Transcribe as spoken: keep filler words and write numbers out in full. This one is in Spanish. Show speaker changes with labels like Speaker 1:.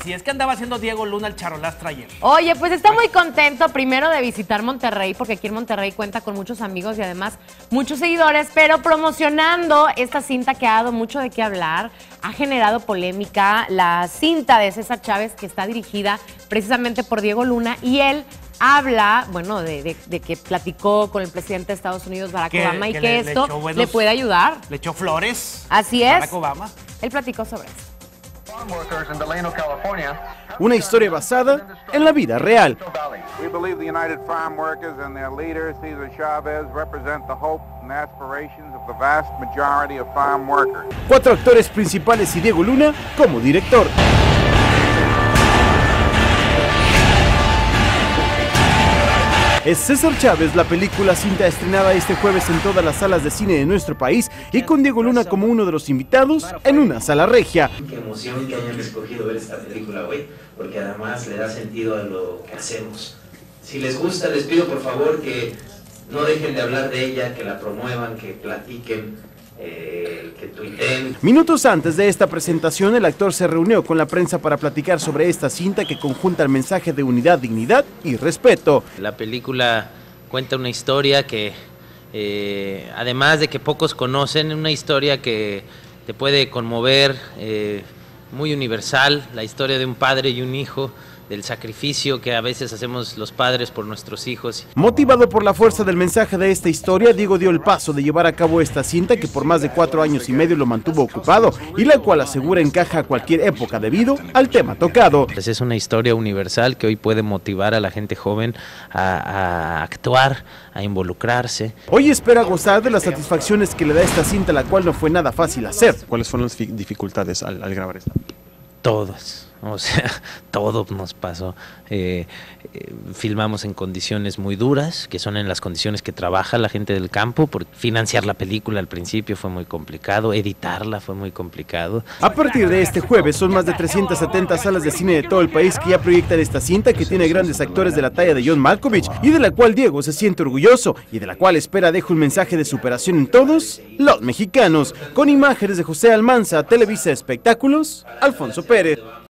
Speaker 1: Si es que andaba haciendo Diego Luna el charolastra ayer.
Speaker 2: Oye, pues está muy contento primero de visitar Monterrey, porque aquí en Monterrey cuenta con muchos amigos y además muchos seguidores, pero promocionando esta cinta que ha dado mucho de qué hablar, ha generado polémica, la cinta de César Chávez, que está dirigida precisamente por Diego Luna, y él habla, bueno, de, de, de que platicó con el presidente de Estados Unidos, Barack
Speaker 1: Que-
Speaker 2: Obama, y
Speaker 1: que
Speaker 2: que
Speaker 1: le- le
Speaker 2: esto
Speaker 1: echó buenos-
Speaker 2: le puede ayudar.
Speaker 1: Le echó flores.
Speaker 2: Así es.
Speaker 1: Barack Obama.
Speaker 2: Él platicó sobre esto.
Speaker 3: Una historia basada en la vida real.
Speaker 4: We believe the United Farm Workers and their leader, Cesar Chavez, represent the hope and aspirations of the vast majority of farm workers.
Speaker 3: Cuatro actores principales y Diego Luna como director. Es César Chávez, la película cinta estrenada este jueves en todas las salas de cine de nuestro país y con Diego Luna como uno de los invitados en una sala regia.
Speaker 5: Qué emoción que hayan escogido ver esta película hoy, porque además le da sentido a lo que hacemos. Si les gusta, les pido por favor que no dejen de hablar de ella, que la promuevan, que platiquen, eh, que tuiteen.
Speaker 3: Minutos antes de esta presentación, el actor se reunió con la prensa para platicar sobre esta cinta que conjunta el mensaje de unidad, dignidad y respeto.
Speaker 6: La película cuenta una historia que, eh, además de que pocos conocen, una historia que te puede conmover, eh, muy universal, la historia de un padre y un hijo, del sacrificio que a veces hacemos los padres por nuestros hijos.
Speaker 3: Motivado por la fuerza del mensaje de esta historia, Diego dio el paso de llevar a cabo esta cinta que por más de cuatro años y medio lo mantuvo ocupado y la cual asegura encaja a cualquier época debido al tema tocado.
Speaker 6: Pues es una historia universal que hoy puede motivar a la gente joven a, a actuar, a involucrarse.
Speaker 3: Hoy espera gozar de las satisfacciones que le da esta cinta, la cual no fue nada fácil hacer.
Speaker 7: ¿Cuáles fueron las dificultades al, al grabar esta?
Speaker 6: Todas, o sea, todo nos pasó. Eh, eh, filmamos en condiciones muy duras, que son en las condiciones que trabaja la gente del campo, porque financiar la película al principio fue muy complicado, editarla fue muy complicado.
Speaker 3: A partir de este jueves son más de trescientas setenta salas de cine de todo el país que ya proyectan esta cinta, que tiene grandes actores de la talla de John Malkovich y de la cual Diego se siente orgulloso y de la cual espera deje un mensaje de superación en todos los mexicanos. Con imágenes de José Almanza, Televisa Espectáculos, Alfonso Pérez.